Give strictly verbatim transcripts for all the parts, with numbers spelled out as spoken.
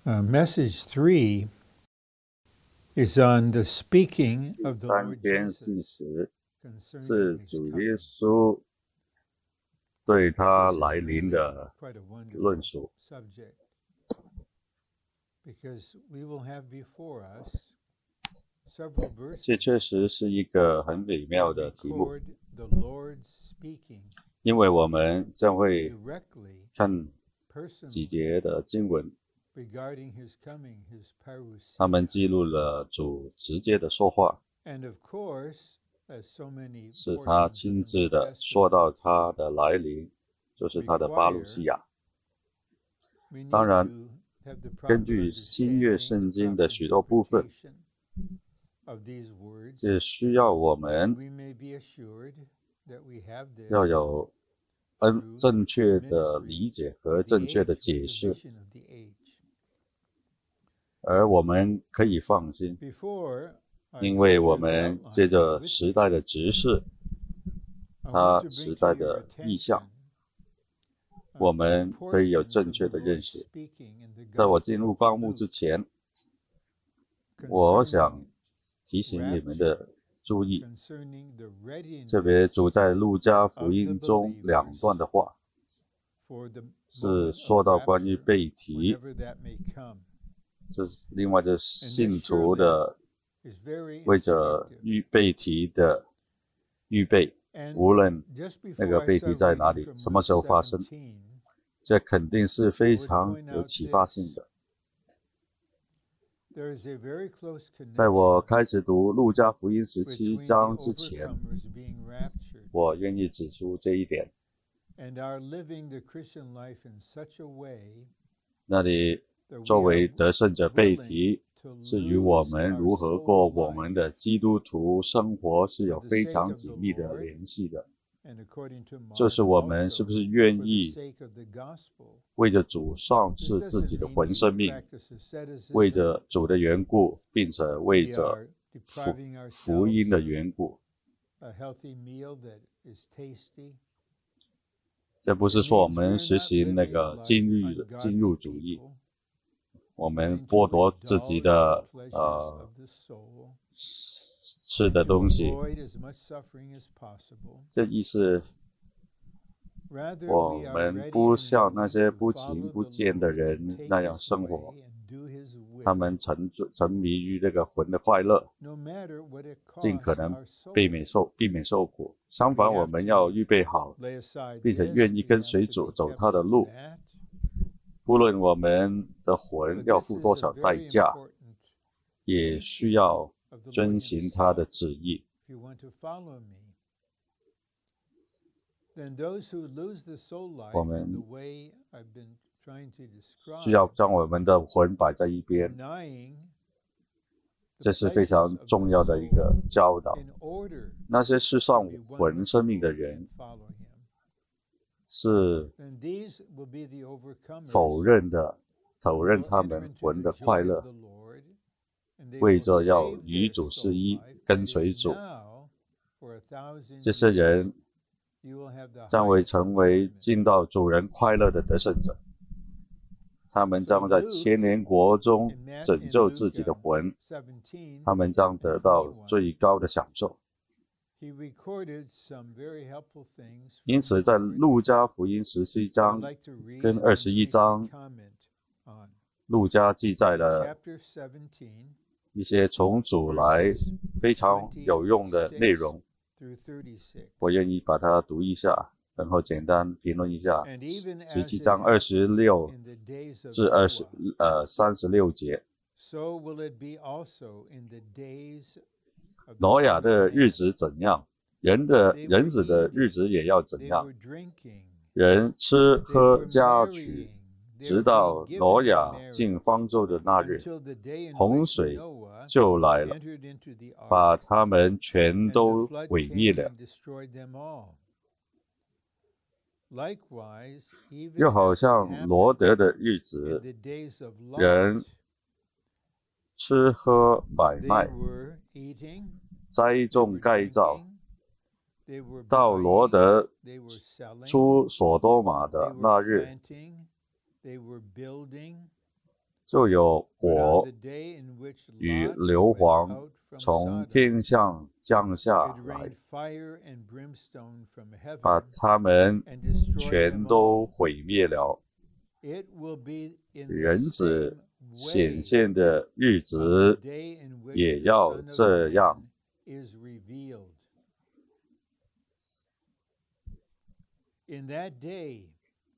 Uh, message three is on the speaking of the 三 Lord 篇 Jesus 信息 concerning 是 his 主耶 coming. 稣对他 This is 来临 really 的 quite a 论 wonderful 述。 subject because we will have before us several 这 verses 确实是一个很美妙 that 的题目， record the Lord's speaking 因为我们将会 directly, 看几 personally, 节的经文， regarding his coming, his 他们 parousia. 记录了主直接的说话， And of course, as so many 是他 portions of 亲 the 自 New 的说到 Testament 他的来临，就是他的巴路西亚。 we need 当然， to have the proper 根据新约 understanding, 圣 the 经 proper 的许多部分， interpretation of these words. 也需要我们 We may be assured that we have this 要有嗯 through 正确 the 的 ministry 理解 of 和 the 正确 age, 的 or 解 the 释， vision of the age. 而我们可以放心， Before I 因 go 为我 through the 们 outline 借着 with 时 you, 代的指示， I 他 want to 时 bring 代 to your 的意象， attention 我 uh, two 们可以有 portions 正 of 确 the 的认 Lord's 识。 speaking in the 在我 Gospel 进入 of 纲目之 Luke 前，我想 concerning 提醒你们 rapture, 的注意， concerning the 特别 readiness 主在路加 of 福 the 音中两 believers 段的话， for the 是 moment 说 of 到关于 rapture, 被提， whenever that may come. 这是另外的 And 信 this 徒 surely 的 is very 为着 instructive. 预被提的预备， And 无论 just 那 before 个 I 被提 start 在哪 reading 里， from 什么 Luke 时候发生， seventeen, 这肯定是 I 非 would 常 point 有 out 启发性 this. 的。 There is a very close 在我 connection 开始读路加福音十七 between 章 the 之前， overcomers being raptured 我愿意指出这一点。 and our living the Christian life in such a way 那里 that 作 we 为 are 得胜者被 willing 提， to 是与我 lose 们 our 如何 soul 过我们 life 的基督徒生活是 for 有 the 非 sake 常 of 紧 the 密的 Lord 联系的。 and according to 这 Mark 是我们是 also 不是愿 for the 意 sake of the gospel. 为着主丧 This 失自己 doesn't 的 mean 魂 we 生 will 命， practice 为 asceticism. 着主的缘故，并且为 We 着 are 福 depriving 福音 ourselves 的 of 缘故。 a healthy meal that is tasty. 这不是 It 说我 means 们 we're 实 not 行那 living 个 like 禁欲禁 ungodly 入主义， people, 我们 wanting 剥 to 夺自己 indulge 的 the pleasures 呃 of the soul, 吃的 to 东西。 avoid as much suffering as possible. 这意思， Rather, 我 we are 们 ready 不 and 像那 willing 些 to 不 follow 勤 the 不见的 Lord and 人 take 那样 His 生活， way and do His 他 will, 们沉沉迷于这个魂的快乐， no matter what it 尽可 costs 能 our soul. 避免受避免受苦。相 We 反，我 have 们 to 要预备好， lay aside 并且 this, 愿意 we 跟 have 随 to 主 be 走 kept 他的 from 路。 that. 不论我们的魂 But 要 this 付 is 多 a 少代 very 价， important 也需要 of the Lord 遵行他的 Himself. 旨意。 If you want to follow me, then those who lose the soul life 我 in 们 the way I've been trying to 需要 describe, 将我们的魂摆在一边， denying 这 the 是非 pleasures 常 of 重 the 要的一 soul 个教导。 in order 那些世 to 上 be one 魂 with the 生命的 Lord 人 and follow Him. 是 Then these will be the overcomers 否认的， who 否认 will 他 enter 们 into 魂 the 的快 joy 乐 of， the Lord, and they 为 will 着要 save 与 their 主 soul 是一， life 跟 that 随 is 主。 now for a thousand 这些 years. 人 You will have the 将会 highest 成为 enjoyment. 进到主人快乐的得胜者。他们 So 将在 Luke 千年国中 in, Matt, 拯 in 救 Luke 自己的 uh, 魂， seventeen, 他们将 and 得到 twenty-one, 最高的享受。 he recorded some very helpful things 因 from 此， the 在 Lord 路加福音十七 that I'd 章 like to read 跟 and 二 then 十一 briefly 章， comment on. 路加记载 In 了 chapter seventeen, 一些从主来 verses 非常有用的内 twenty-six 容， through thirty-six. 我愿意把它读一下，然后简单评论一下。 And even 十 as 七 it 章二 happened 十六 in the days of 至二十 Noah, 呃三十六节， so will it be also in the days of the 挪 Son 亚 of 的日 Man. 子怎样，人的 They 人 were 子的日 eating, 子也要怎 they 样。 were drinking, 人吃 they 喝 were 嫁娶， marrying, they 直 were 到 being 挪 given in 亚进 marriage, 方舟的那日， until the day in 洪 which 水 Noah 就来了， entered into the 把 ark, 他们全 and the 都 flood 毁灭 came 了。 and destroyed them all. Likewise, even 又好 as it 像罗 happened 德的日 in 子， the days of 人 Lot, 吃喝买 they 卖， were eating, 栽 they 种 were 盖造， drinking, they were 到罗 buying, 德 they were selling, 出所多玛 they 的 were 那日， planting, they were building, 就有 But on 火 the day in which 与 Lot 硫 went 磺 out from 从 Sodom, 天上降下 it 来， rained fire and brimstone from 把 heaven 他们 and destroyed 全 them 都 all. 毁灭了。 It will be in the 人子 same 显 way 现的日 on the 子 day in which 也 the 要 Son of 这样。 Man is revealed. In that day,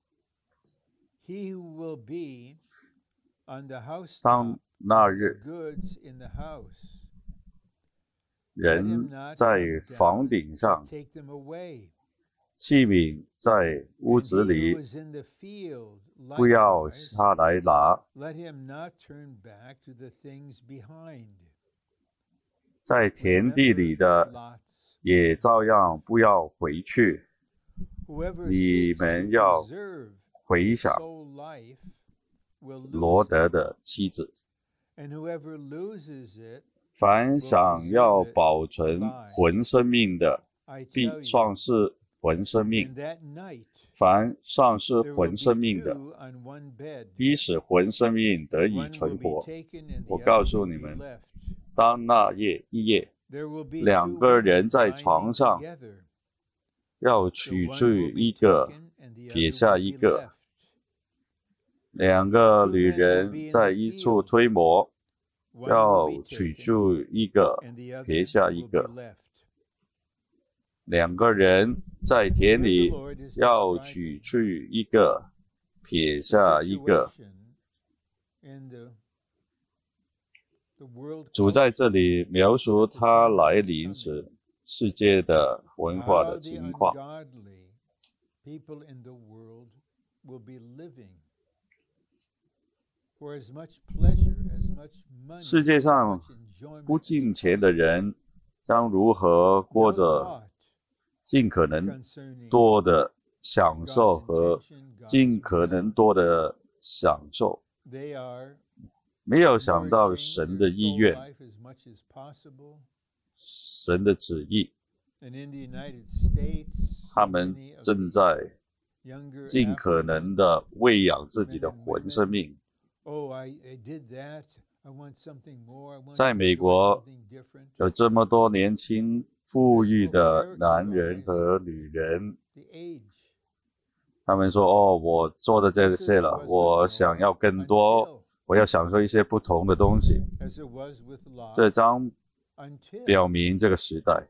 he who will be on the 当 housetop 那 with his 日， goods in the house, let 人 him not 在 come 房 down 顶 and 上， take them away. 器皿在屋 And 子 he who 里， is in the field 不要 likewise, 下来拿。 let him not turn back to the things behind. 在田地里 Remember 的 Lot's 也照样不要回去。 Whoever 你 seeks to 们要 preserve 回 his 想 soul life will 罗 lose 德 it, 的妻子， and whoever loses it, 凡想要保存 alive. 魂生命的， I 必 tell you, 丧失魂生 in 命。 that night 凡丧失 there will 魂 be 生命的， two on one bed. 必使魂生命得以 One will 存 be 活。 taken and 我 the 告 other 诉 will 你 be 们， left. 当那夜一夜， There will be 两 two 个 women 人在 lying 床上， together. 要 The 取 one 去 will 一 be 个， taken and the 撇 other 下 will 一 be 个。 left. 两个 Two 女 men will be 人 in 在 the 一处 field. 推磨， One will 要 be 取 taken 去一个， and the 撇 other 下一 will be 个。 left. 两个人在田 Here 里， the Lord is 要取 describing 去一个，撇 the 下一个。 situation in the, the world 主在这 culture 里描述 at the 他 time 来 of his 临 coming. 时世界的文化 How 的 the 情况。 ungodly people in the world will be living for as much pleasure, as much money, 世界 as 上 much enjoyment 不 as 敬钱的 possible. 人将如何过 No 着 thought 尽可能 concerning 多的享受 God's 和 intention, 尽 God's 可能 will. 多的享受， They are 没有想到 nourishing 神 their 的意 soul 愿、 life as much as possible. 神的旨意。 And in the United States, 他 so 们 many of 正 the 在 younger 尽可 affluent 能的喂养自己 men 的 and 魂生 women, 命。 oh, I, I did that. I want something more. I want 在 to 美 enjoy 国 something different. 有这么多年轻富裕的男人和女人， The age. 他们说：“哦，我做的这 Just as 些 it 了， was 我 with 想要 Noah, 更多， until, 我要享受一些不同的东西。 as it was with ” Lot, 这将 until. 表明这个时代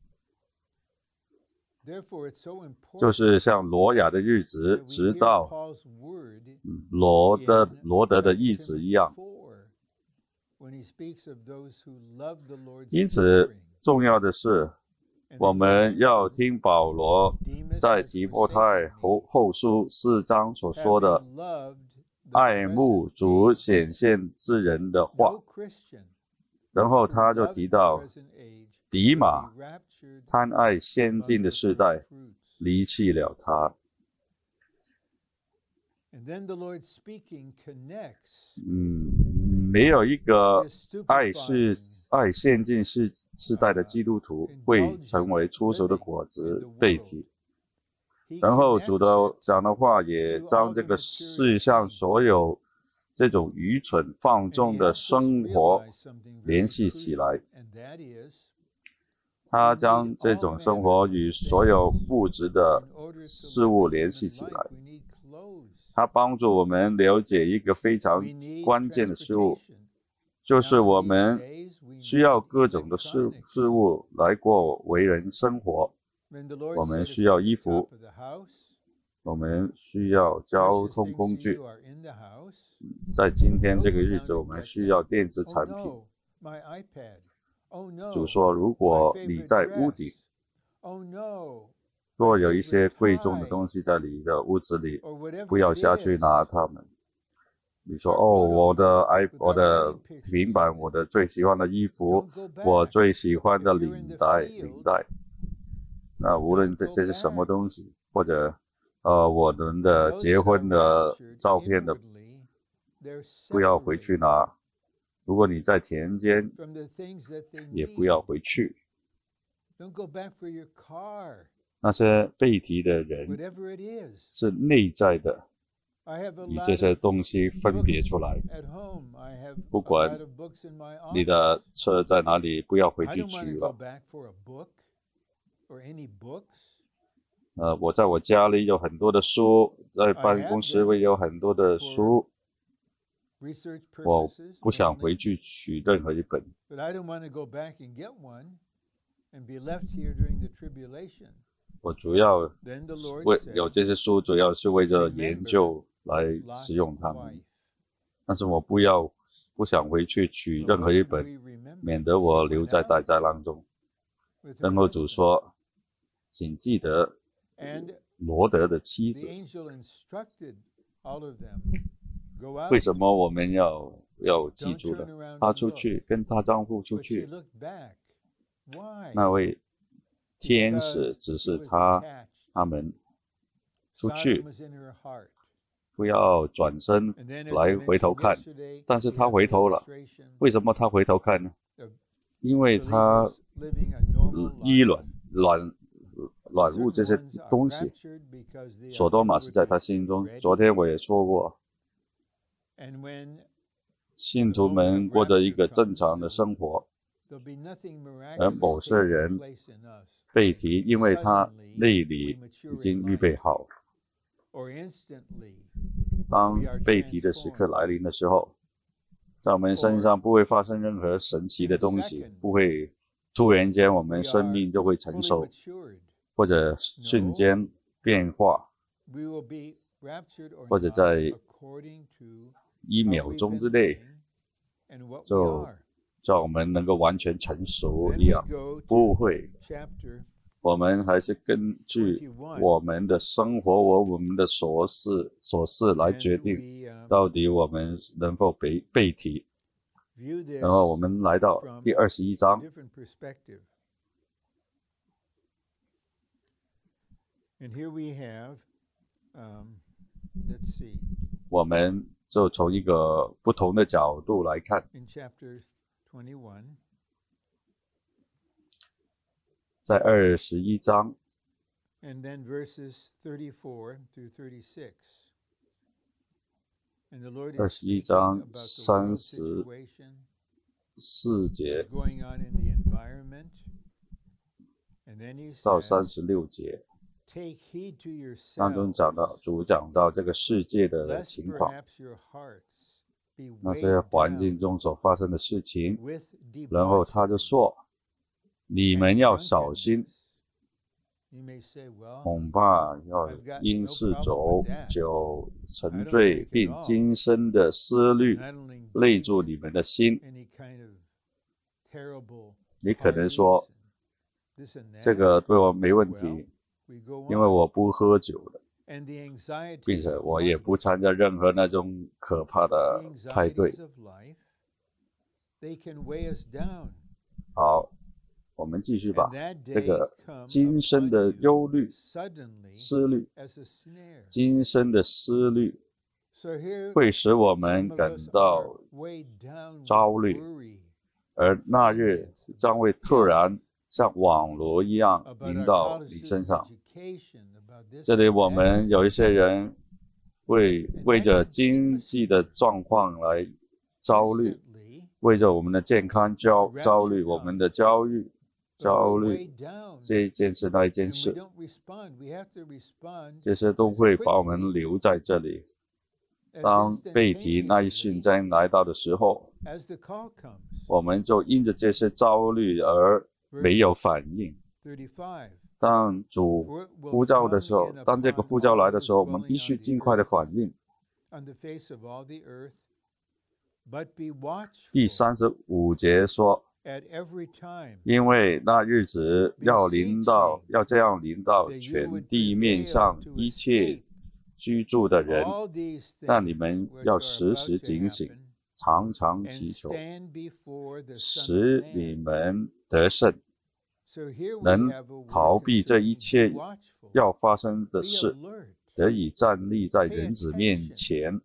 Therefore, it's so 就 important 是像罗亚的日 that 子， we 直 hear 到 Paul's word 罗的 in 罗德的 Second 意思 Timothy 一样。 four, when he speaks of those who love the Lord's 因此， appearing. 重要的是， And 我 then he 们要 mentioned 听保罗 Demas 在 has 提摩太 forsaken 后 me, 后书四章所说的 having loved the 爱慕 present 主 age. 显现之人的话。 No Christian 然后 who 他就 loves 提 the 到 present age 迪 will 马 be raptured 贪爱先 among 进的 the 世 first 代， fruits. 离弃了他。 And then the Lord speaking connects 嗯，没有一个 this 爱是 stupefying 爱先进世世代的基督徒会成为出手的果子被提。 He 然后 connects 主的 it 讲的话也将这个世上所有这种愚蠢放 and 纵 he 的 helps us 生活 realize something very 联系起来。 crucial, and that is 他将这种生活与所有物质的 in order to 事 live 物 a 联系 human 起 life, 来。 we need clothes. 他帮助我们了解一个非常 We need 关键的事物， transportation. 就是我 Now, 们 these days, we 需要 need 各种的事 electronics. 事物来过为人生活。 When the Lord 我们 said, 需 if 要 you're 衣 at the 服， top of the house, 我们需要交 precious 通 things 工 to 具。 you are in the house. 在今天 Don't 这 go 个日 down 子，我 and 们 get 需 them. 要电子 Oh 产品。 no, my iPad. Oh no, 主说，如 my 果你 favorite 在屋顶， dress. Oh no, 若 my 有一些 favorite 贵重的 tie, 东西在你的屋子里， or whatever 不要 it 下去 is. 拿它们。你说 Our 哦， photo 我的 i with 我 our 的 wedding pictures 平板， in 我 it. 的最喜欢的衣服， Don't go 我 back. 最喜欢的 If you're in 领 the 带 field, 领带。那无论 don't 这 go 这是什么 back. 东西，或者呃我们 And 的 those 结 that are 婚的 raptured 照片的， inwardly, they're 不要回 separated 去拿。如果你在田间， from the things that they 也不要 need. 回去。 Don't go back for your car, 那些被提的人 whatever it is. 是内在的， 以这些东西分别出来。不管你的车在哪里，不要回去取了。呃，我在我家里有很多的书，在办公室也有很多的书，我不想回去取任何一本。我主要为有这些书，主要是为了研究来使用它们，但是我不要不想回去取任何一本，免得我留在大灾难中。然后主说，请记得罗德的妻子。为什么我们要要记住呢？她出去跟她丈夫出去，那位天使指示她他们出去，不要转身来回头看。但是她回头了，为什么她回头看呢？因为她依卵卵卵入这些东西，所多玛是在她心中。昨天我也说过，信徒们过着一个正常的生活，而某些人被提，因为他内里已经预备好。当被提的时刻来临的时候，在我们身上不会发生任何神奇的东西，不会突然间我们生命就会成熟，或者瞬间变化，或者在一秒钟之内就叫我们能够完全成熟一样，不会。我们还是根据我们的生活和我们的琐事琐事来决定，到底我们能否被被提。然后我们来到第二十一章。我们就从一个不同的角度来看。在二十一章，二十一章三十四节到三十六节当中讲到，主讲到这个世界的情况，那这些环境中所发生的事情，然后他就说，你们要小心，恐怕要因嗜酒、酒沉醉，并今生的思虑累住你们的心。你可能说，这个对我没问题，因为我不喝酒的，并且我也不参加任何那种可怕的派对。好，我们继续吧。这个今生的忧虑、思虑，今生的思虑会使我们感到焦虑，而那日将会突然像网罗一样临到你身上。这里我们有一些人为为着经济的状况来焦虑，为着我们的健康焦焦虑，我们的教育焦虑，这一件事那一件事，这些都会把我们留在这里。当被提那一瞬间来到的时候，我们就因着这些焦虑而没有反应。当主呼召的时候，当这个呼召来的时候，我们必须尽快的反应。第三十五节说，因为那日子要临到，要这样临到全地面上一切居住的人，那你们要时时警醒，常常祈求，使你们得胜，能逃避这一切要发生的事，得以站立在人子面前。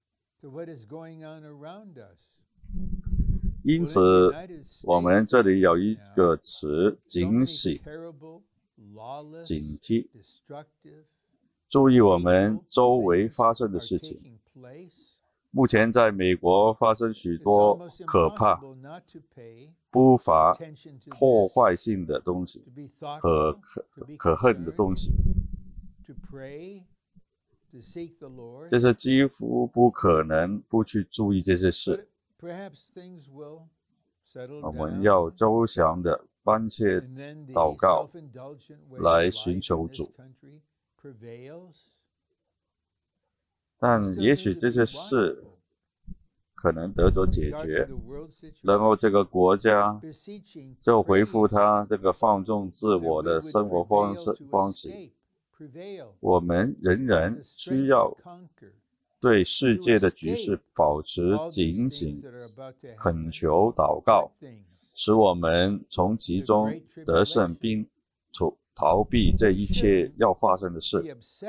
因此，我们这里有一个词，警醒、警惕。 注意我们周围发生的事情。目前在美国发生许多可怕、不乏破坏性的东西，可可可恨的东西。这是几乎不可能不去注意这些事。我们要周详的关切祷告，来寻求主。但也许这些事可能得着解决，然后这个国家就恢复他这个放纵自我的生活方式方式。我们仍然需要对世界的局势保持警醒，恳求祷告，使我们从其中得胜，并逃避这一切要发生的事。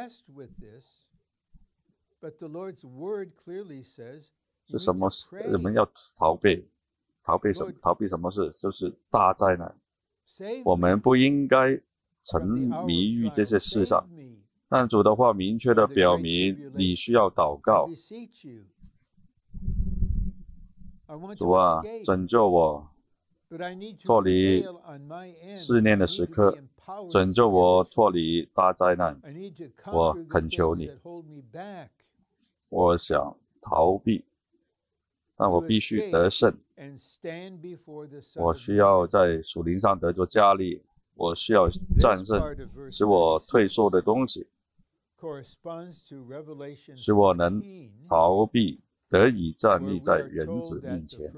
是什么？我们要逃避，逃避什么？逃避什么事？就是大灾难。我们不应该沉迷于这些事上。但主的话明确地表明，你需要祷告。主啊，拯救我，脱离试炼的时刻，拯救我脱离大灾难。我恳求你，我想逃避，但我必须得胜。我需要在属灵上得着加力，我需要战胜使我退缩的东西，使我能逃避，得以站立在人子面前。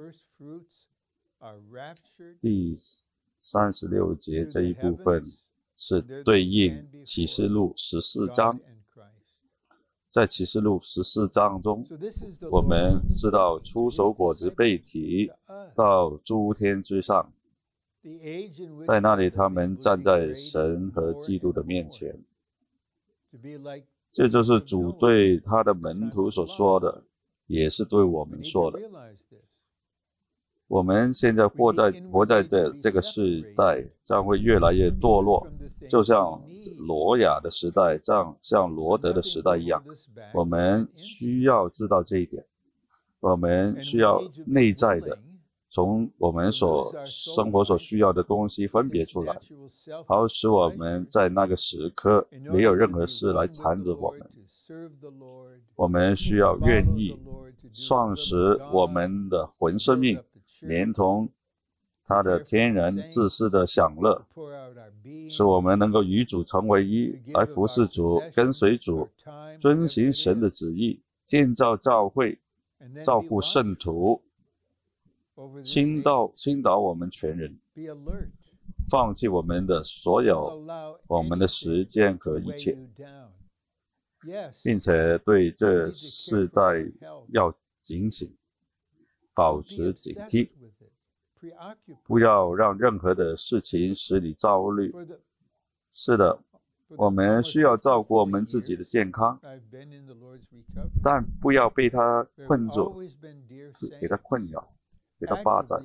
第三十六节这一部分是对应启示录十四章。在启示录十四章中，我们知道出手果子被提到诸天之上，在那里他们站在神和基督的面前。这就是主对他的门徒所说的，也是对我们说的。我们现在活在活在这这个时代，将会越来越堕落，就像罗亚的时代，像像罗德的时代一样。我们需要知道这一点，我们需要内在的从我们所生活所需要的东西分别出来，好使我们在那个时刻没有任何事来缠着我们。我们需要愿意丧失我们的魂生命，连同他的天然自私的享乐，使我们能够与主成为一，来服侍主，跟随主，遵行神的旨意，建造教会，照顾圣徒，倾倒倾倒我们全人，放弃我们的所有，我们的时间和一切，并且对这世代要警醒，保持警惕，不要让任何的事情使你焦虑。是的，我们需要照顾我们自己的健康，但不要被它困住，给它困扰，给它霸占。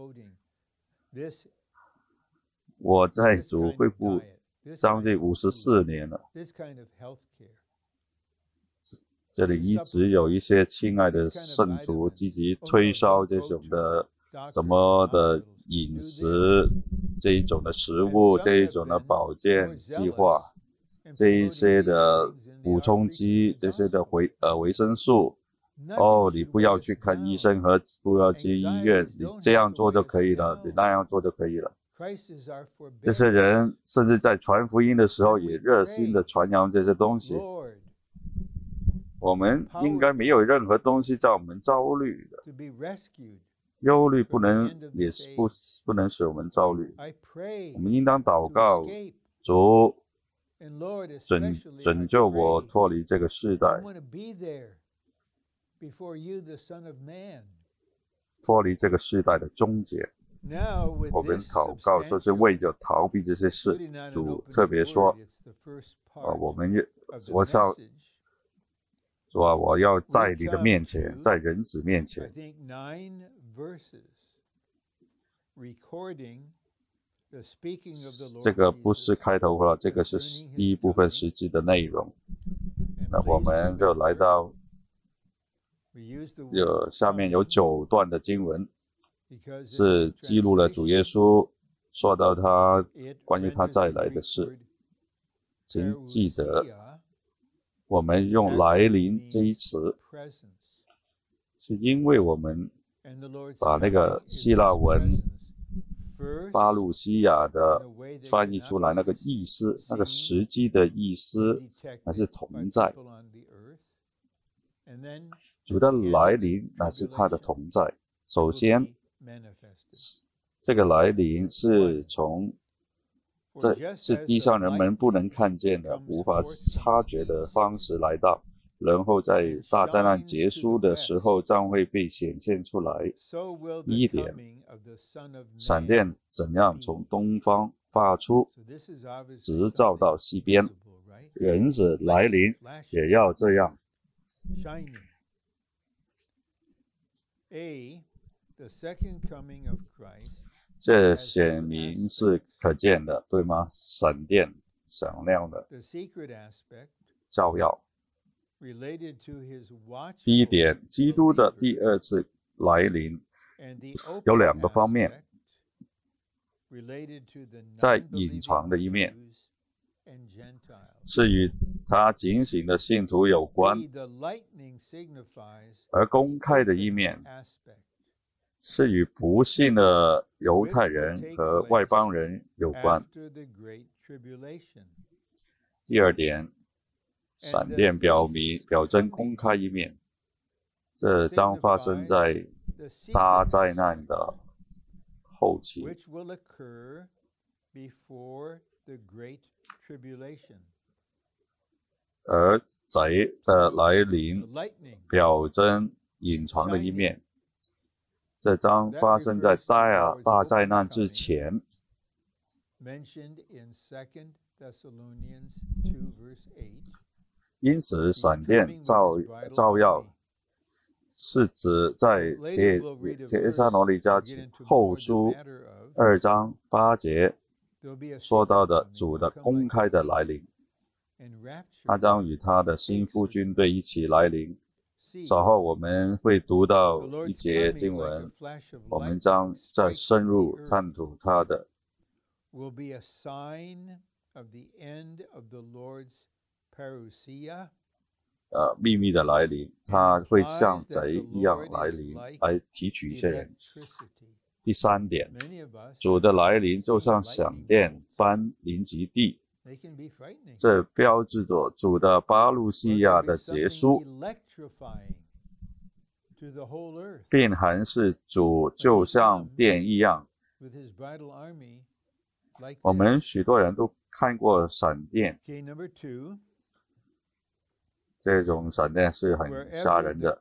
我在主会部将近五十四年了，这里一直有一些亲爱的圣徒积极推销这种的什么的饮食，这一种的食物，这一种的保健计划，这一些的补充剂，这些的维呃维生素。哦，你不要去看医生和不要去医院，你这样做就可以了，你那样做就可以了。这些人甚至在传福音的时候也热心的传扬这些东西。我们应该没有任何东西叫我们焦虑的，忧虑不能也是不不能使我们焦虑。我们应当祷告，主拯拯救我脱离这个世代，脱离这个世代的终结。我们祷告就是为着逃避这些事。主特别说，啊，我们也我想。说我要在你的面前，在人子面前。 这个不是开头了，这个是第一部分实际的内容。那我们就来到有下面有九段的经文，是记录了主耶稣说到他关于他再来的事。请记得，我们用来临这一词，是因为我们把那个希腊文巴路西亚的翻译出来，那个意思，那个实际的意思还是同在。主的来临乃是他的同在。首先，这个来临是从这是地上人们不能看见的、无法察觉的方式来到，然后在大灾难结束的时候将会被显现出来。第一点，闪电怎样从东方发出，直照到西边，人子来临也要这样。这显明是可见的，对吗？闪电响亮的照耀。第一点，基督的第二次来临有两个方面，在隐藏的一面是与他警醒的信徒有关，而公开的一面是与不信的犹太人和外邦人有关。第二点，闪电表明表征公开一面，这将发生在大灾难的后期。而贼的来临表征隐藏的一面，这将发生在大大灾难之前。因此，闪电照照耀是指在帖帖撒罗尼迦后书二章八节说到的主的公开的来临，他将与他的心腹军队一起来临。稍后我们会读到一节经文，我们将再深入探讨他的。呃，秘密的来临，他会像贼一样来临，来提取一些人。第三点，主的来临就像响电般临及地，这标志着主的巴路西亚的结束，并还是主就像电一样。我们许多人都看过闪电，这种闪电是很吓人的。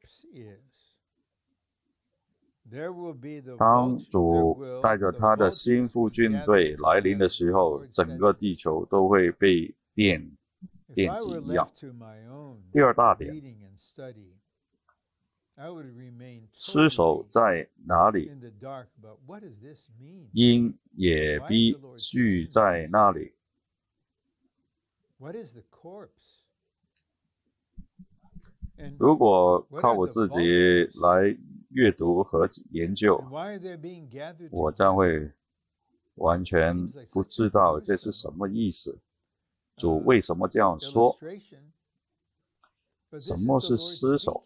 当主带着他的心腹军队来临的时候，整个地球都会被电电击一样。第二大点，尸首在哪里？鹰也必聚在那里。如果靠我自己来阅读和研究，我将会完全不知道这是什么意思。主为什么这样说？什么是尸首？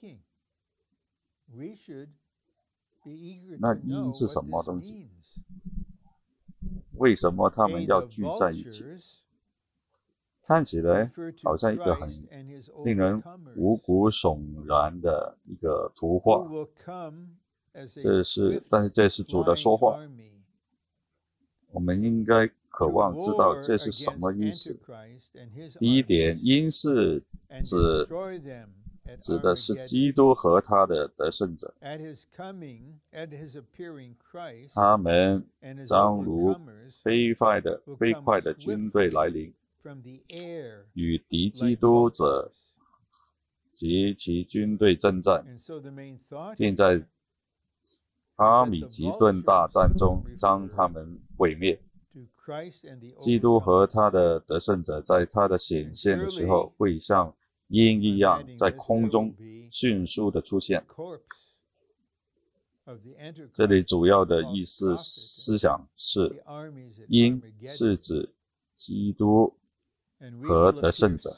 那鹰是什么东西？为什么他们要聚在一起？看起来好像一个很令人毛骨悚然的一个图画，这是，但是这是主的说话，我们应该渴望知道这是什么意思。第一点，鹰是指指的是基督和他的得胜者，他们将如飞快的飞快的军队来临，与敌基督者及其军队征战，并在阿米吉顿大战中将他们毁灭。 基督和他的得胜者在他的显现的时候，会像鹰一样在空中迅速的出现。这里主要的意思思想是，鹰是指基督和得胜者。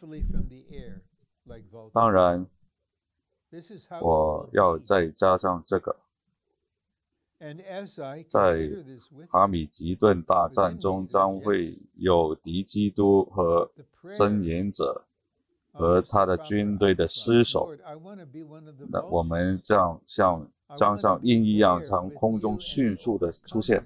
当然，我要再加上这个，在哈米吉顿大战中将会有敌基督和申言者和他的军队的尸首。那我们这样像将像鹰一样从空中迅速的出现。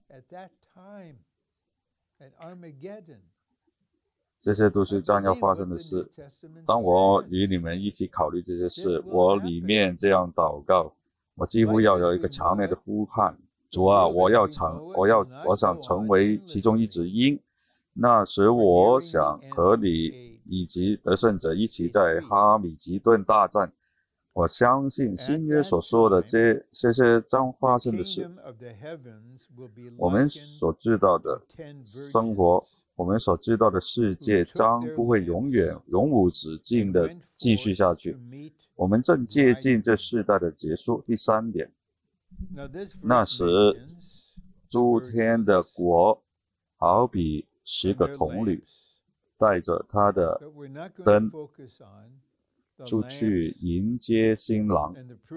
这些都是将要发生的事。当我与你们一起考虑这些事，我里面这样祷告，我几乎要有一个强烈的呼喊：主啊，我要成，我要，我想成为其中一只鹰。那时，我想和你以及得胜者一起在哈米吉顿大战。我相信新约所说的这这些将发生的事，我们所知道的生活。我们所知道的世界将不会永远永无止境的继续下去，我们正接近这世代的结束。第三点，那时诸天的国好比十个童女，带着他的灯出去迎接新郎。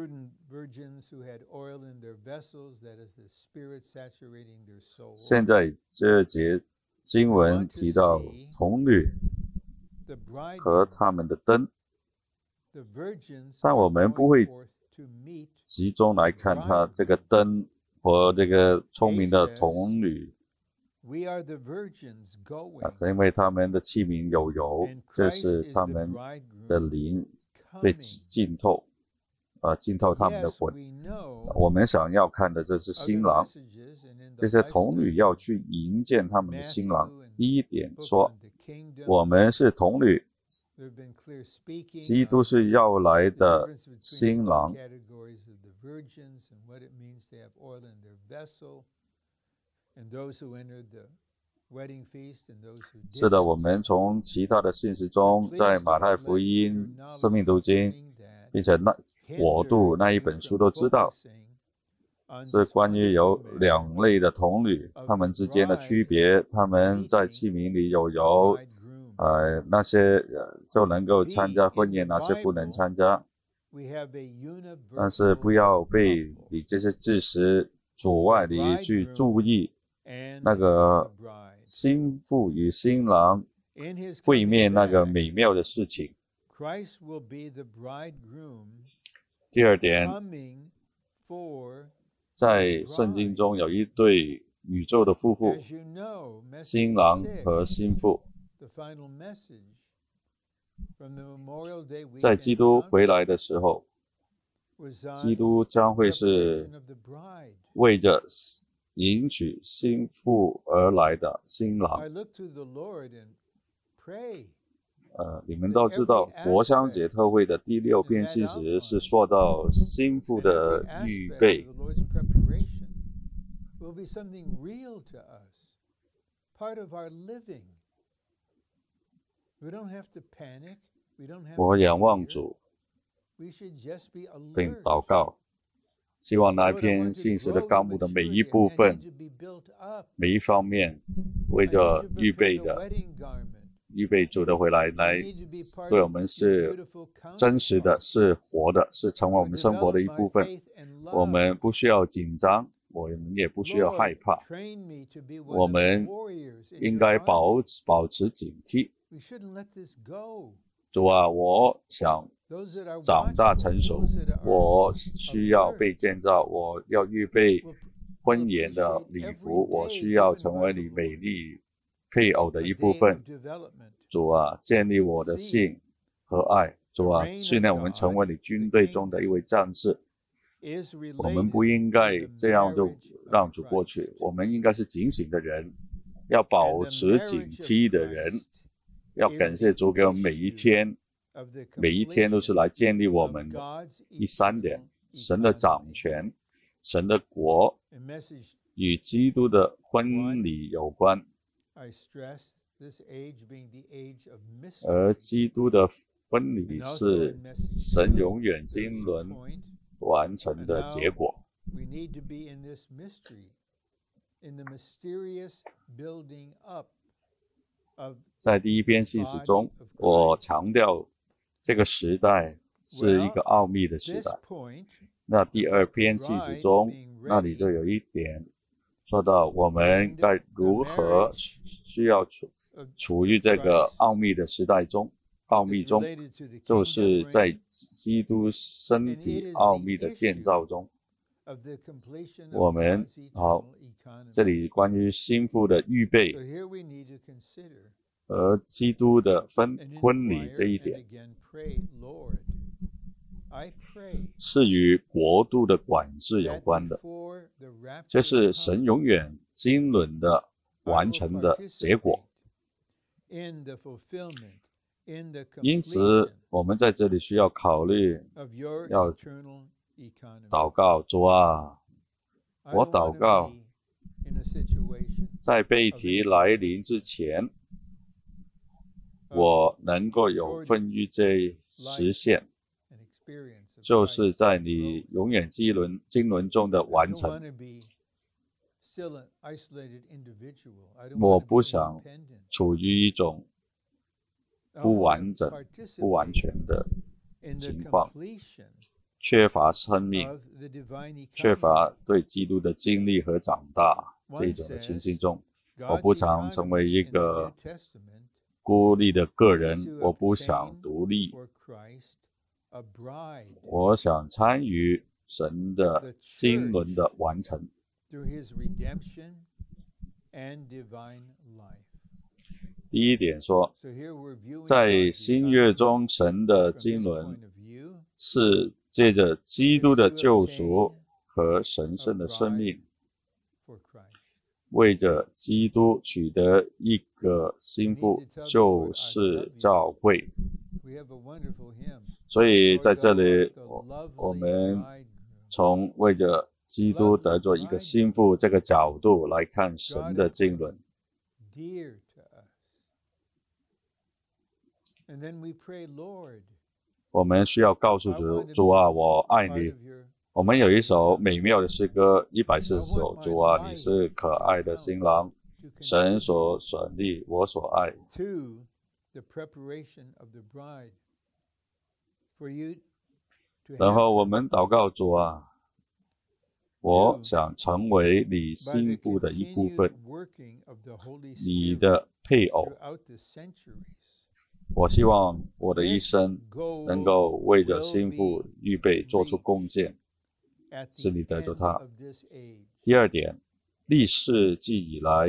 现在这节经文提到童女和他们的灯，但我们不会集中来看他这个灯和这个聪明的童女，啊，因为他们的器皿有油，这是他们的灵被浸透，啊，浸透他们的魂。我们想要看的这是新郎。这些童女要去迎接他们的新郎。第一点说，我们是童女，基督是要来的新郎。是的，我们从其他的信息中，在马太福音、生命读经，并且那国度那一本书都知道。是关于有两类的童女，她们之间的区别，她们在器皿里有油，呃，那些就能够参加婚宴，那些不能参加。但是不要被你这些知识阻碍你去注意那个新妇与新郎会面那个美妙的事情。第二点，在圣经中有一对宇宙的夫妇，新郎和新妇。在基督回来的时候，基督将会是为着迎娶新妇而来的新郎。呃，你们都知道，国香节特会的第六篇信息是说到新妇的预备。我仰望主，并祷告，希望那篇信息的纲目的每一部分、每一方面，为着预备的。预备主的回来，来对我们是真实的，是活的，是成为我们生活的一部分。我们不需要紧张，我们也不需要害怕，我们应该保保持警惕。主啊，我想长大成熟，我需要被建造，我要预备婚宴的礼服，我需要成为你美丽配偶的一部分。主啊，建立我的信和爱。主啊，训练我们成为你军队中的一位战士。我们不应该这样就让主过去，我们应该是警醒的人，要保持警惕的人，要感谢主给我们每一天，每一天都是来建立我们的。第三点，神的掌权，神的国与基督的婚礼有关，而基督的婚礼是神永远经纶完成的结果。在第一篇信息中，我强调这个时代是一个奥秘的时代。那第二篇信息中，那里就有一点说到我们该如何需要处处于这个奥秘的时代中。奥秘中，就是在基督身体奥秘的建造中。我们好，这里关于心腹的预备和基督的婚婚礼这一点，是与国度的管制有关的，这是神永远经纶的完成的结果。因此，我们在这里需要考虑，要祷告，主啊，我祷告，在被提来临之前，我能够有份于这实现，就是在你永远经纶经纶中的完成。我不想处于一种不完整、不完全的情况，缺乏生命，缺乏对基督的经历和长大这种的情形中。我不想成为一个孤立的个人，我不想独立，我想参与神的经纶的完成。第一点说，在新约中，神的经纶是借着基督的救赎和神圣的生命，为着基督取得一个心腹，就是教会。所以在这里，我我们从为着基督得着一个心腹这个角度来看神的经纶。我们需要告诉主，主啊，我爱你。我们有一首美妙的诗歌，一百四十首，主啊，你是可爱的新郎，神所选立，我所爱。然后我们祷告主啊，我想成为你心腹的一部分，你的配偶。我希望我的一生能够为着心腹预备做出贡献，使你得着他。第二点，历世纪以来，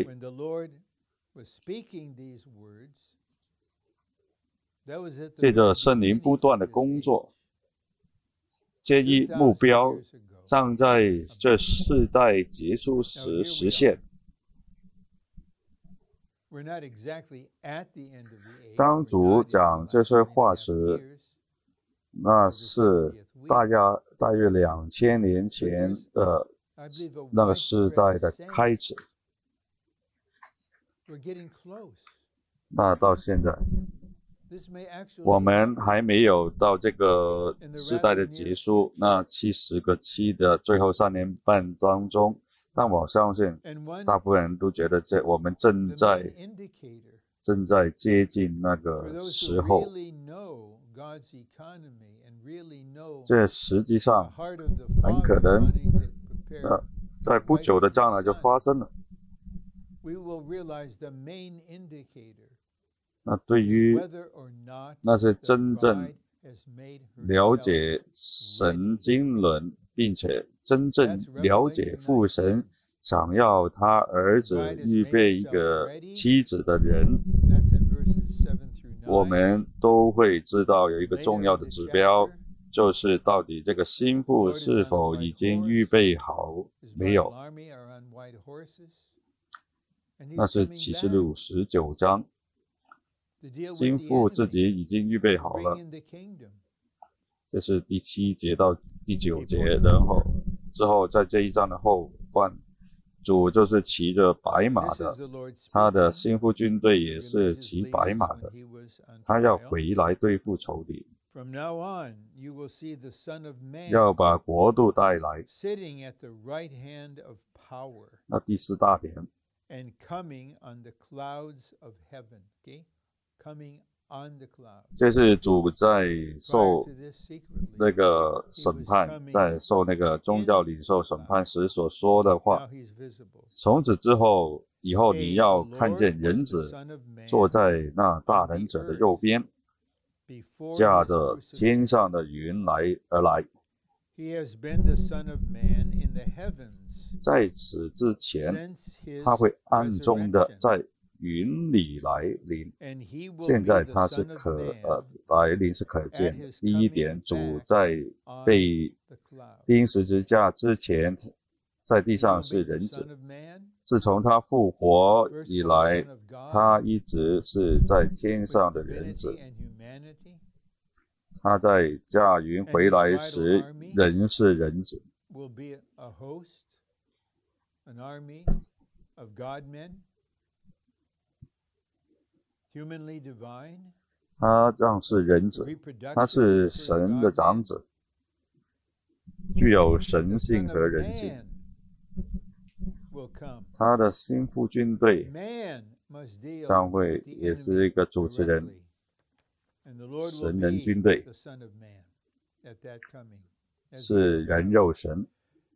借着圣灵不断的工作，这一目标将在这世代结束时实现。当主讲这些话时，那是大约大约两千年前的那个时代的开始。那到现在，我们还没有到这个时代的结束。那七十个期的最后三年半当中，但我相信，大部分人都觉得这我们正在正在接近那个时候。这实际上很可能，呃，在不久的将来就发生了。那对于那些真正了解神经纶，并且真正了解父神想要他儿子预备一个妻子的人，我们都会知道有一个重要的指标，就是到底这个心腹是否已经预备好没有。那是启示录十九章，心腹自己已经预备好了。这是第七节到第九节，然后之后在这一章的后半主就是骑着白马的，他的心腹军队也是骑白马的，他要回来对付仇敌，要把国度带来。那第四大点，这是主在受那个审判，在受那个宗教领袖审判时所说的话。从此之后，以后你要看见人子坐在那大能者的右边，驾着天上的云来而来。在此之前，他会暗中的在云里来临，现在他是可呃来临是可见的。第一点，主在被钉十字架之前，在地上是人子；自从他复活以来，他一直是在天上的人子。他在驾云回来时，仍是人子。他将是人子，他是神的长子，具有神性和人性。他的心腹军队将会也是一个主持人，神人军队是人肉神，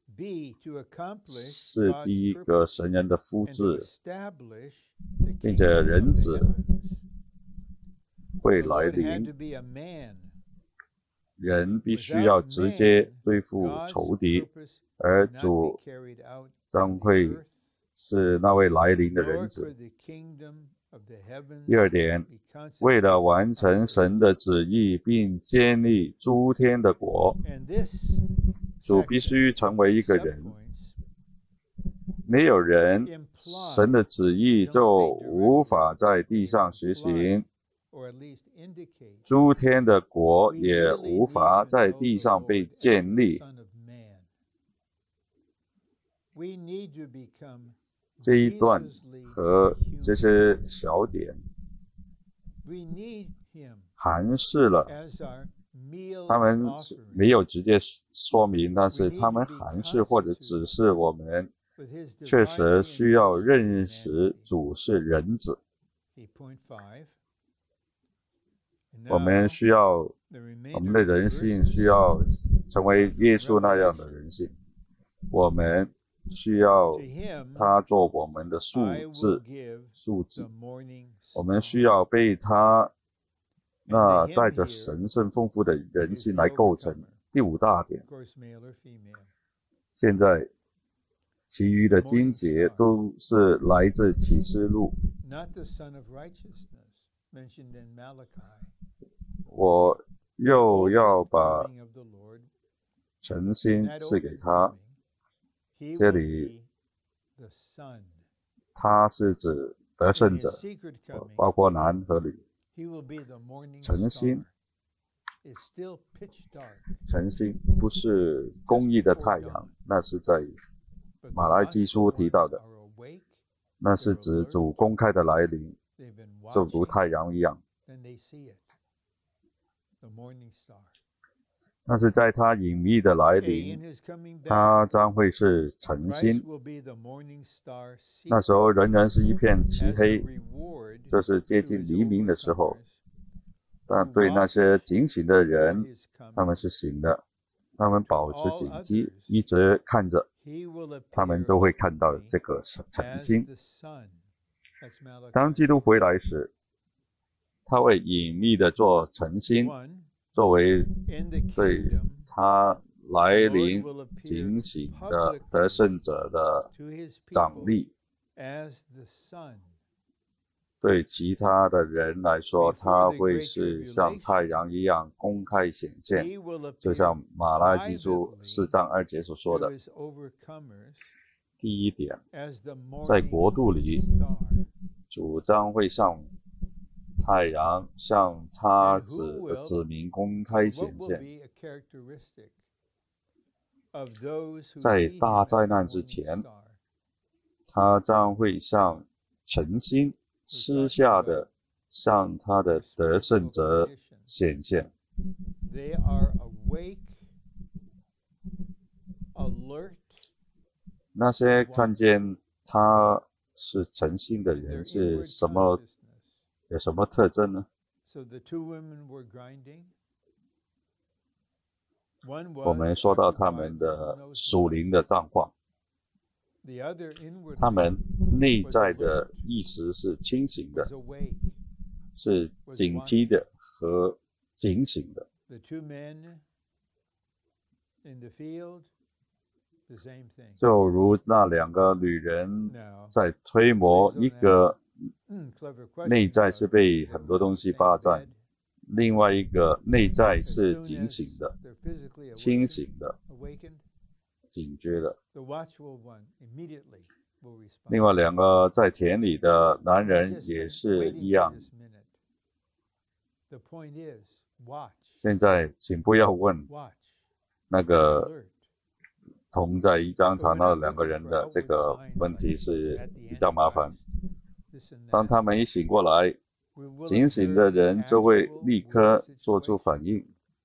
是第一个神人的复制，并且人子会来临，人必须要直接对付仇敌，而主将会是那位来临的人子。第二点，为了完成神的旨意并建立诸天的国，主必须成为一个人。没有人，神的旨意就无法在地上实行，诸天的国也无法在地上被建立。这一段和这些小点涵饰了，他们没有直接说明，但是他们涵饰或者指示我们确实需要认识主是人子。我们需要我们的人性需要成为耶稣那样的人性，我们需要他做我们的素质素质，我们需要被他那带着神圣丰富的人性来构成。第五大点，现在其余的经节都是来自启示录，我又要把诚心赐给他。这里他是指得胜者，包括男和女。诚心诚心不是公义的太阳，那是在马拉基书提到的，那是指主公开的来临，就如太阳一样。但是在他隐秘的来临，他将会是晨星。那时候仍然是一片漆黑，就是接近黎明的时候。但对那些警醒的人，他们是醒的，他们保持警惕，一直看着，他们就会看到这个晨星。当基督回来时，他会隐秘的做晨星，作为对他来临警醒的得胜者的奖励。对其他的人来说，他会是像太阳一样公开显现，就像马拉基书四章二节所说的。第一点，在国度里，主将会像太阳，向他子的子民公开显现。在大灾难之前， 他将会向诚心私下的向他的得胜者显现。那些看见他是诚心的人是什么？有什么特征呢？我们说到他们的属灵的状况，他们内在的意识是清醒的，是警惕的和警醒的。就如那两个女人在推磨，一个内在是被很多东西霸占，另外一个内在是警醒的、清醒的、警觉的。另外两个在田里的男人也是一样。现在请不要问那个同在一张床那两个人的这个问题，是比较麻烦。当他们一醒过来，警醒的人就会立刻做出反应，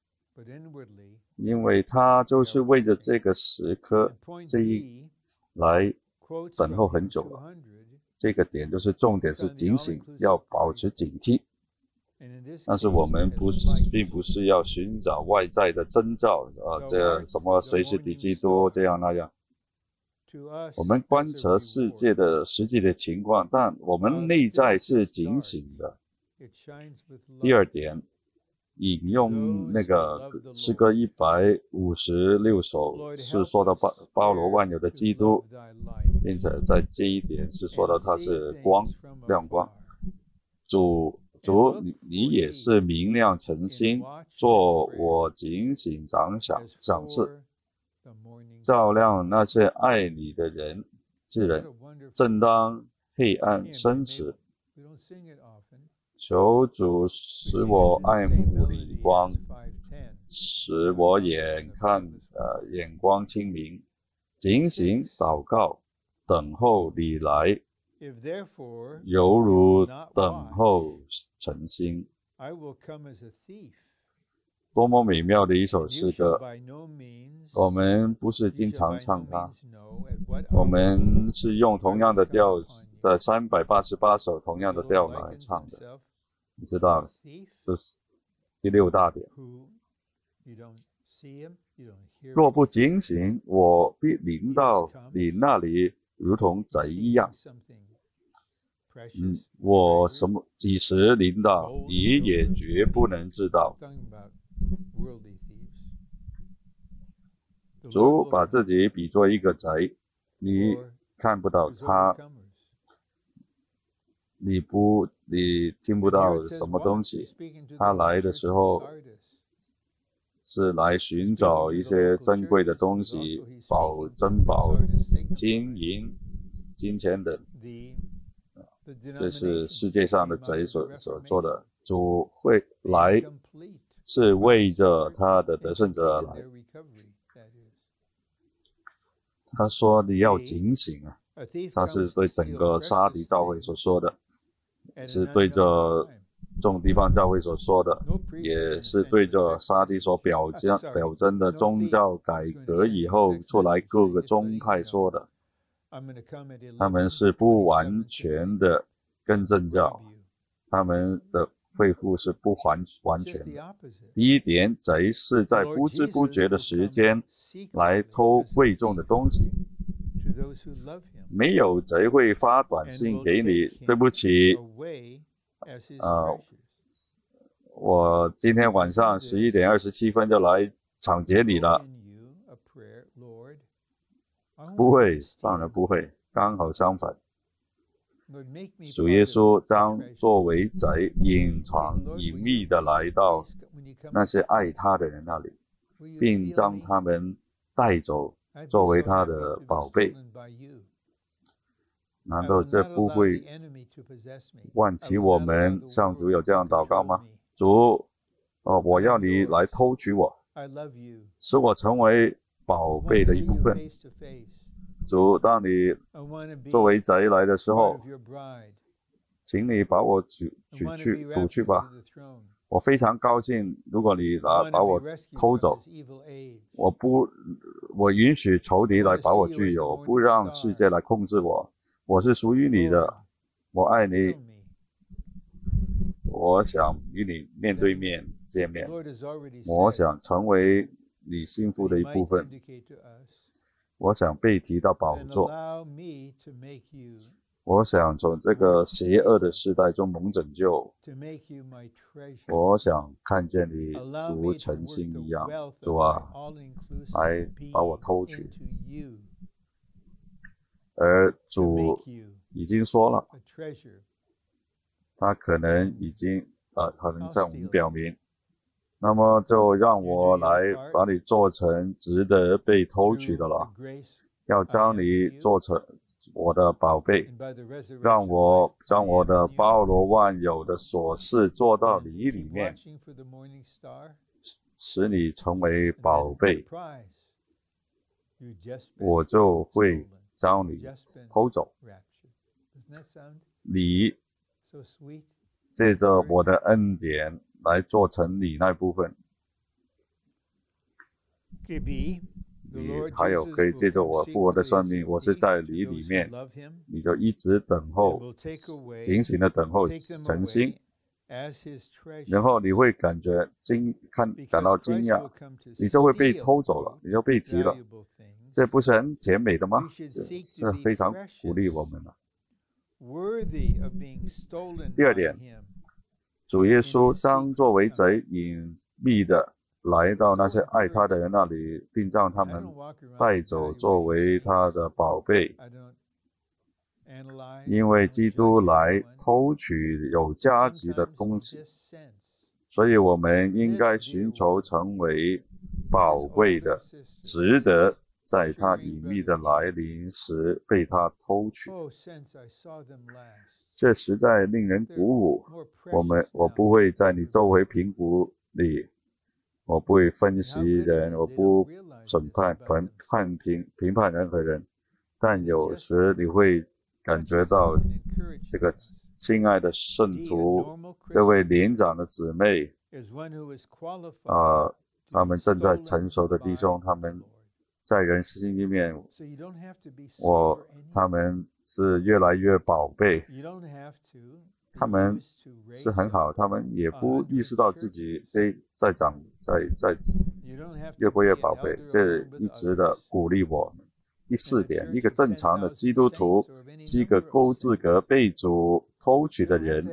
因为他就是为着这个时刻这一来等候很久了。这个点就是重点是警醒，要保持警惕。但是我们不是并不是要寻找外在的征兆啊，这什么谁是敌基督这样那样。我们观察世界的实际的情况，但我们内在是警醒的。第二点，引用那个诗歌一百五十六首是说到包包罗万有的基督，并且在这一点是说到他是光，亮光。主主，你你也是明亮诚心，做我警醒掌赏赏赐，照亮那些爱你的人之人。正当黑暗深时，求主使我爱慕你光，使我眼看呃眼光清明，警醒祷告，等候你来。犹如等候晨星。多么美妙的一首诗歌！我们不是经常唱它，我们是用同样的调，在三百八十八首同样的调来唱的。你知道，这是第六大点。若不警醒，我必临到你那里，如同贼一样。嗯，我什么几时临到，你也绝不能知道。主把自己比作一个贼，你看不到他，你不，你听不到什么东西。他来的时候是来寻找一些珍贵的东西，宝、珍宝、金银、金钱等。这是世界上的贼所所做的。主会来，是为着他的得胜者而来。他说你要警醒啊，他是对整个沙迪教会所说的，是对着众地方教会所说的，也是对着沙迪所表征表征的宗教改革以后出来各个宗派说的。他们是不完全的更正教，他们的恢复是不完完全的。第一点，贼是在不知不觉的时间来偷贵重的东西。没有贼会发短信给你，对不起，呃，我今天晚上十一点二十七分就来抢劫你了。不会，当然不会，刚好相反。主耶稣将作为贼隐藏隐秘的来到那些爱他的人那里，并将他们带走作为他的宝贝。难道这不会唤起我们向主有这样祷告吗？主，哦，我要你来偷取我，使我成为宝贝的一部分。 主，当你作为贼来的时候，请你把我举举去主去吧。我非常高兴，如果你来把我偷走，我不，我允许仇敌来把我具有，不让世界来控制我。我是属于你的，我爱你，我想与你面对面见面，我想成为你幸福的一部分，我想被提到宝座，我想从这个邪恶的时代中蒙拯救，我想看见你如晨星一样，主啊，来把我偷取。而主已经说了，他可能已经呃，他能向我们表明，那么就让我来把你做成值得被偷取的了，要将你做成我的宝贝，让我将我的包罗万有的琐事做到你里面，使你成为宝贝，我就会将你偷走。你借着我的恩典来做成你那部分。你还有可以借着我复活的生命，我是在你里面，你就一直等候，警醒的等候晨星，然后你会感觉惊看感到惊讶，你就会被偷走了，你就被提了，这不是很甜美的吗？是是非常鼓励我们的。第二点，主耶稣将作为贼隐秘的来到那些爱他的人那里，并将他们带走作为他的宝贝。因为基督来偷取有价值的东西，所以我们应该寻求成为宝贵的，值得在他隐秘的来临时被他偷取。这实在令人鼓舞。我们我不会在你周围评估你，我不会分析人，我不审判、判判评评判任何人，但有时你会感觉到这个亲爱的圣徒，这位年长的姊妹，啊、呃，他们正在成熟的弟兄，他们在人心里面，我他们是越来越宝贝，他们是很好，他们也不意识到自己这在长在在越过越宝贝，这一直的鼓励我们。第四点，一个正常的基督徒是一个够资格被主偷取的人，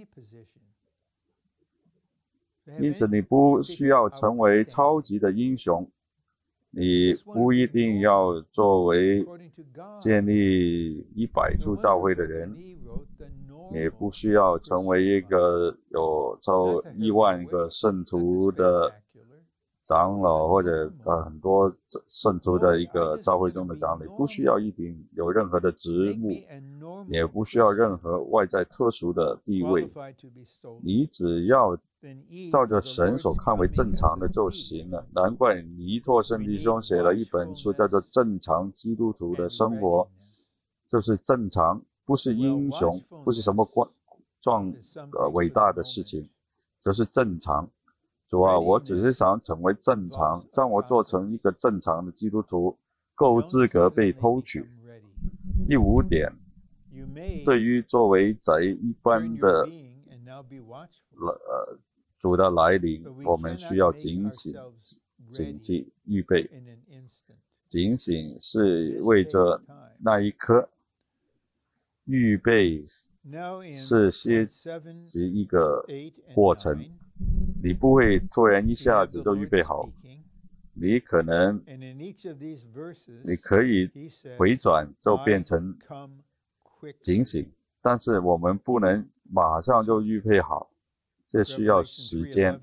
因此你不需要成为超级的英雄，你不一定要作为建立一百处教会的人，也不需要成为一个有超一万个圣徒的长老，或者呃很多圣徒的一个教会中的长老，不需要一定有任何的职务，也不需要任何外在特殊的地位，你只要照着神所看为正常的就行了。难怪尼托生弟兄写了一本书，叫做《正常基督徒的生活》，就是正常，不是英雄，不是什么冠壮呃伟大的事情，就是正常。主啊，我只是想成为正常，让我做成一个正常的基督徒，够资格被偷取。第五点，对于作为贼一般的呃主的来临，我们需要警醒、警惕、预备。警醒是为着那一刻，预备是先及一个过程。你不会突然一下子就预备好，你可能你可以回转就变成警醒，但是我们不能马上就预备好，这需要时间。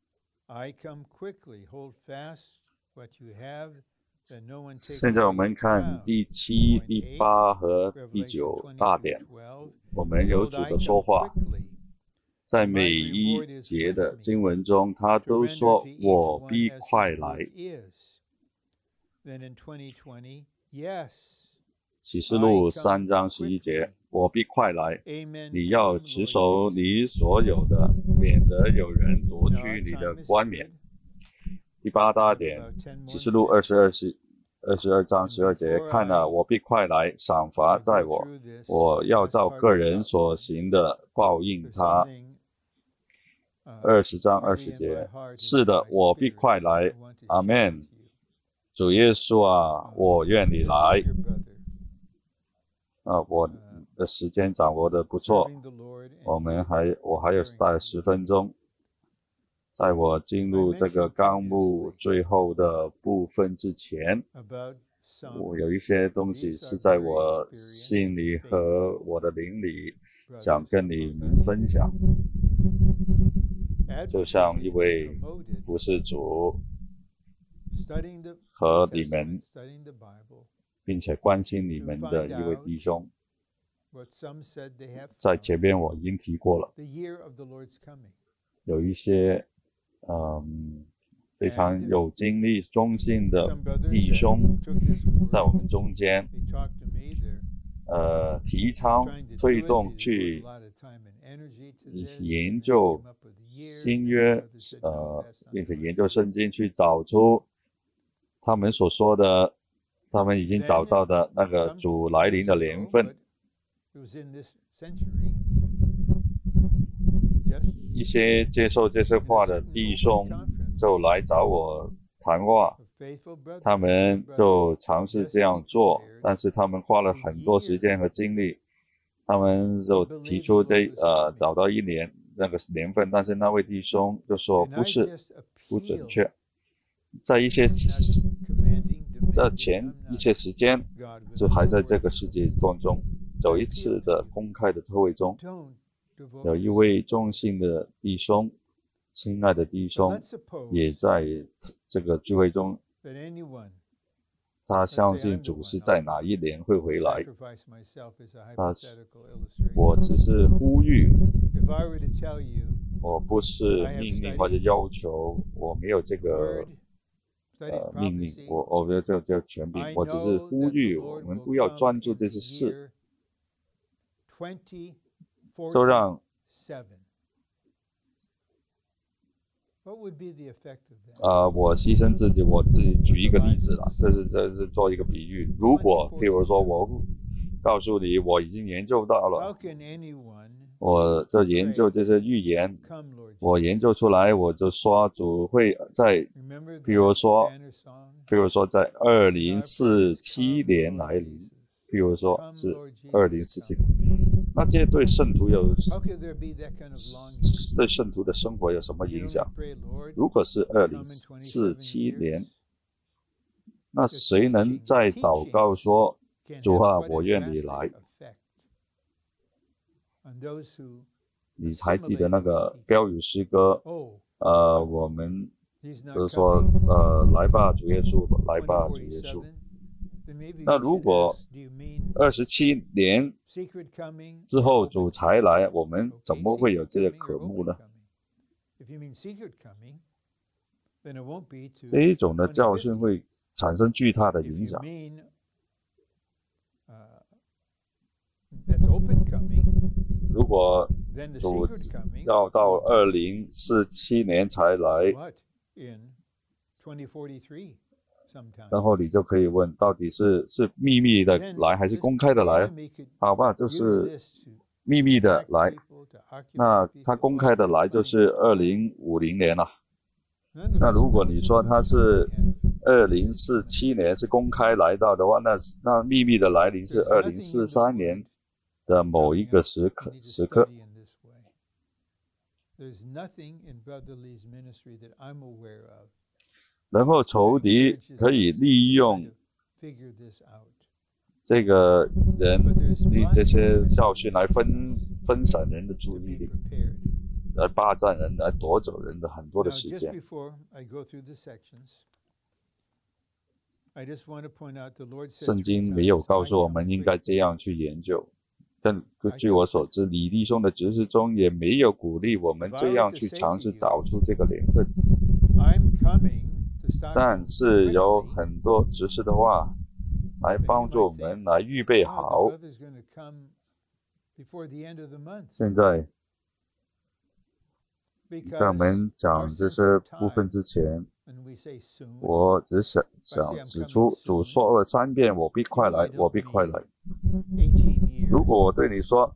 现在我们看第七、第八和第九大点，我们有主的说话。在每一节的经文中，他都说我必快来。 启示录三章十一节，我必快来，你要持守你所有的，免得有人夺去你的冠冕。第八大点，启示录二十二十二十二章十二节，看啊，我必快来，赏罚在我，我要照个人所行的报应他。二十章二十节，是的，我必快来，阿们。主耶稣啊，我愿你来。啊，我的时间掌握的不错，我们还我还有大概十分钟，在我进入这个纲目最后的部分之前，我有一些东西是在我心里和我的灵里想跟你们分享，就像一位服事主和你们并且关心你们的一位弟兄，在前面我已经提过了，有一些嗯非常有精力忠心的弟兄在我们中间，呃提倡推动去研究新约，呃并且研究圣经，去找出他们所说的他们已经找到的那个主来临的年份。一些接受这些话的弟兄就来找我谈话，他们就尝试这样做，但是他们花了很多时间和精力，他们就提出这呃找到一年那个年份，但是那位弟兄就说不是，不准确，在一些在前一些时间，就还在这个世界当中，有一次的公开的特会中，有一位忠信的弟兄，亲爱的弟兄，也在这个聚会中，他相信主是在哪一年会回来。他，我只是呼吁，我不是命令或者要求，我没有这个呃命令，我我没有这个这个权柄，我只是呼吁我们不要专注这些事，就让呃，我牺牲自己，我自己举一个例子了，这是这是做一个比喻。如果譬如说我告诉你我已经研究到了，我这研究这些预言，我研究出来，我就说主会在，譬如说，譬如说在二零四七年来临，譬如说是二零四七年。那这对圣徒有对圣徒的生活有什么影响？如果是二零四七年，那谁能再祷告说：“主啊，我愿你来。”你还记得那个标语诗歌？呃，我们就是说，呃，来吧，主耶稣，来吧，主耶稣。那如果二十七年之后主才来，我们怎么会有这个渴慕呢？这一种的教训会产生巨大的影响。如果主要到二零四七年才来，然后你就可以问，到底是是秘密的来还是公开的来？好吧，就是秘密的来。那他公开的来就是二零五零年了。那如果你说他是二零四七年是公开来到的话，那那秘密的来临是二零四三年的某一个时刻时刻。然后仇敌可以利用这个人以这些教训来分分散人的注意力，来霸占人，来夺走人的很多的时间。圣经没有告诉我们应该这样去研究，但据我所知，李弟兄的指示中也没有鼓励我们这样去尝试找出这个年份。但是有很多指示的话， 来帮助我们来预备好。现在，在我们讲这些部分之前，我只想想指出，主说了三遍：“我必快来，我必快来。”如果我对你说，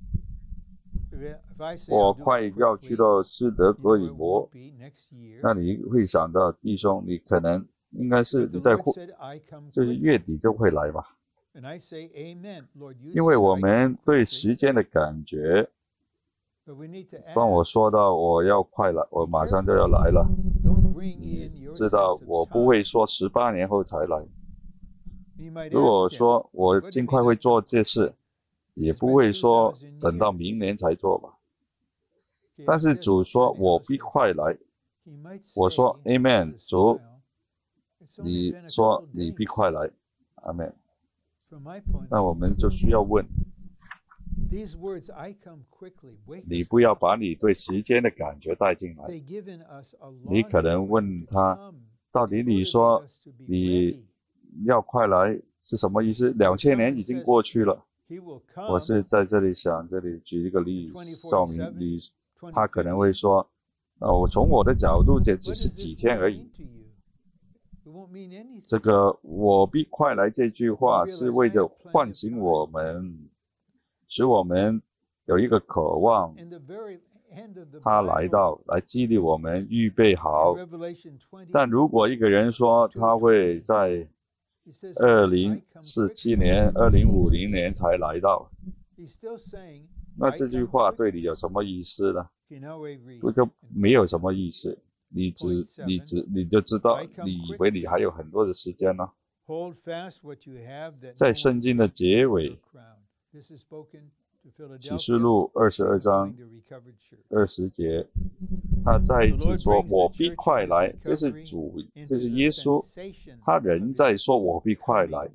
我快要去到斯德哥尔摩，那你会想到弟兄，你可能应该是你在就是月底就会来吧。因为我们对时间的感觉，当我说到我要快了，我马上就要来了，你知道我不会说十八年后才来。如果说我尽快会做这事，也不会说等到明年才做吧。但是主说我必快来，我说 Amen， 主，你说你必快来 Amen。那我们就需要问，你不要把你对时间的感觉带进来。你可能问他，到底你说你要快来是什么意思？两千年已经过去了。我是在这里想，这里举一个例子说明你，他可能会说，呃，我从我的角度，这只是几天而已。这个我必快来这句话是为了唤醒我们，使我们有一个渴望，他来到来激励我们预备好。但如果一个人说他会在二零四七年、二零五零年才来到，那这句话对你有什么意思呢？不就没有什么意思。你只你只你就知道，你以为你还有很多的时间呢。在圣经的结尾，启示录二十二章二十节，他再一次说：“我必快来。”这是主，这是耶稣，他仍在说：“我必快来。”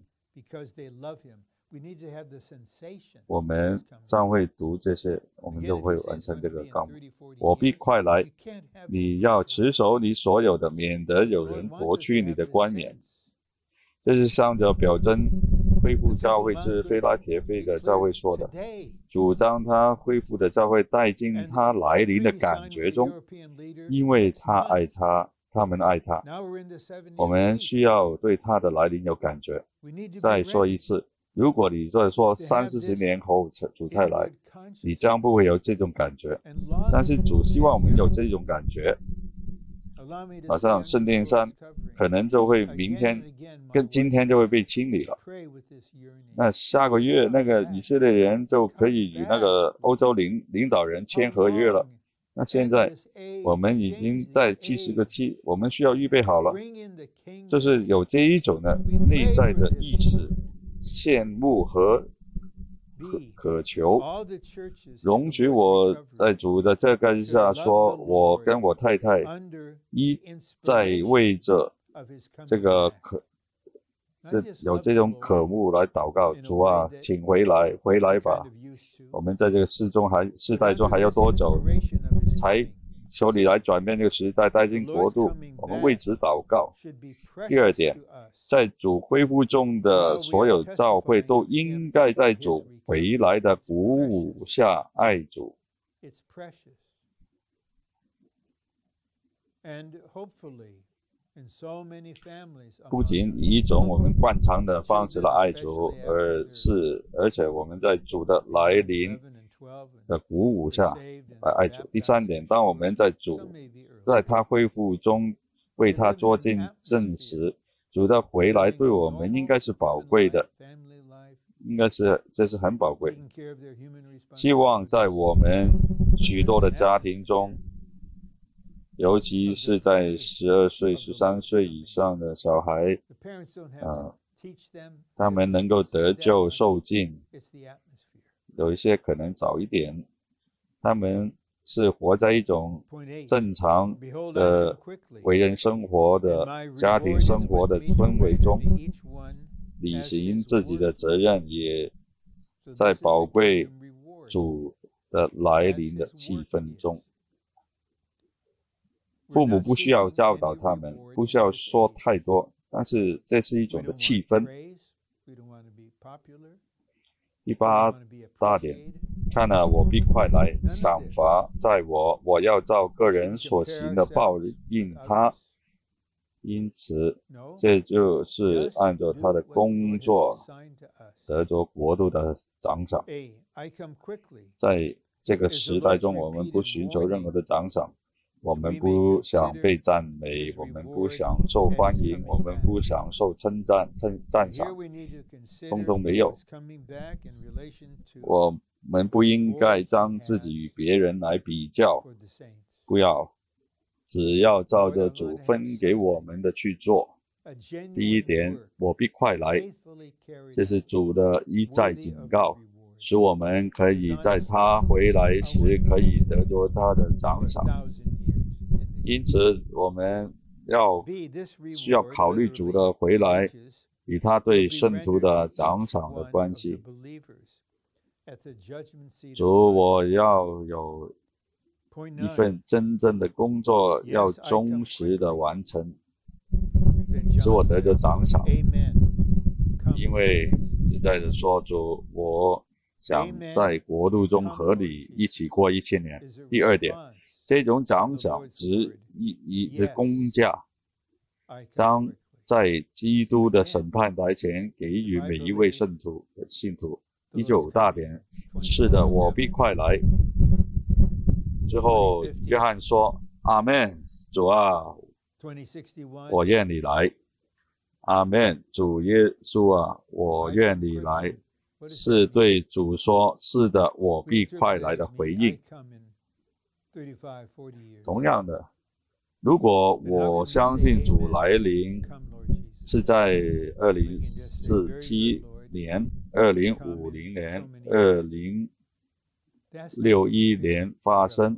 我们将会读这些，我们就会完成这个纲目。我必快来，你要持守你所有的，免得有人夺去你的冠冕。这是上着表征恢复教会之非拉铁非的教会说的，主张他恢复的教会带进他来临的感觉中，因为他爱他，他们爱他。我们需要对他的来临有感觉。再说一次，如果你在说三四十年后主再来，你将不会有这种感觉。但是主希望我们有这种感觉。马上圣殿山可能就会明天跟今天就会被清理了。那下个月那个以色列人就可以与那个欧洲领领导人签合约了。那现在我们已经在七十个七，我们需要预备好了，就是有这一种的内在的意识、羡慕和渴渴求。容许我在主的这个下说，我跟我太太一在为着这个渴这有这种渴慕来祷告。主啊，请回来，回来吧！我们在这个世中还世代中还要多久，才求你来转变这个时代，带进国度？我们为此祷告。第二点，在主恢复中的所有教会都应该在主回来的鼓舞下爱主。不仅以一种我们惯常的方式来爱主，而是而且我们在主的来临的鼓舞下来爱主。第三点，当我们在主在他恢复中为他做见证时，主的回来对我们应该是宝贵的，应该是这是很宝贵。希望在我们许多的家庭中，尤其是在十二岁、十三岁以上的小孩，呃，他们能够得救受尽。有一些可能早一点，他们是活在一种正常的为人生活的家庭生活的氛围中，履行自己的责任，也在宝贵主的来临的气氛中。父母不需要教导他们，不需要说太多，但是这是一种的气氛。 第八大点，看了我必快来，赏罚在我，我要照个人所行的报应他。因此，这就是按照他的工作得着国度的奖赏。在这个时代中，我们不寻求任何的奖赏，我们不想被赞美，我们不想受欢迎，我们不想受称赞、称赞赏，通通没有。我们不应该将自己与别人来比较，不要，只要照着主分给我们的去做。第一点，我必快来，这是主的一再警告，使我们可以在他回来时可以得着他的奖赏。因此，我们要需要考虑主的回来与他对圣徒的奖赏的关系。主，我要有一份真正的工作，要忠实的完成，使我得着奖赏。因为实在的说，主，我想在国度中和你一起过一千年。第二点，这种奖赏值一一的工价，将在基督的审判台前给予每一位圣徒的信徒。第九大点，是的，我必快来。之后，约翰说：“阿们，主啊，我愿你来。阿们，主耶稣啊，我愿你来。”是对主说：“是的，我必快来”的回应。同样的，如果我相信主来临是在二零四七年、二零五零年、二零六一年发生，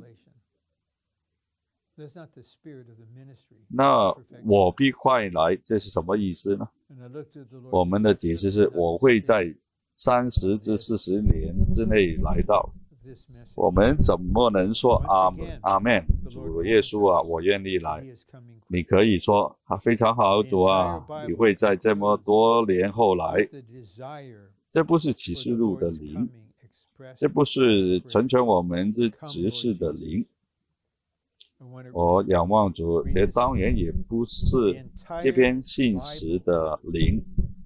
那我必快来，这是什么意思呢？我们的解释是：我会在三十至四十年之内来到。我们怎么能说阿门阿们？主耶稣啊，我愿意来。你可以说啊，非常好，主啊，你会在这么多年后来。这不是启示录的灵，这不是成全我们之执事的灵。我仰望主，这当然也不是这篇信息的灵。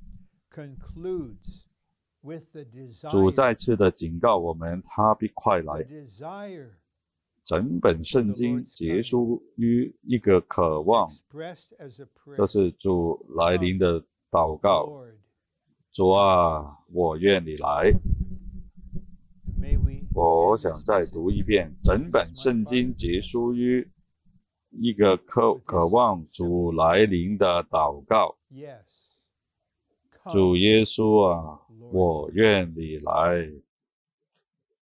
主再次的警告我们，他必快来。整本圣经结束于一个渴望，这是主来临的祷告。主啊，我愿你来。我想再读一遍，整本圣经结束于一个渴渴望主来临的祷告。主耶稣啊，我愿你来。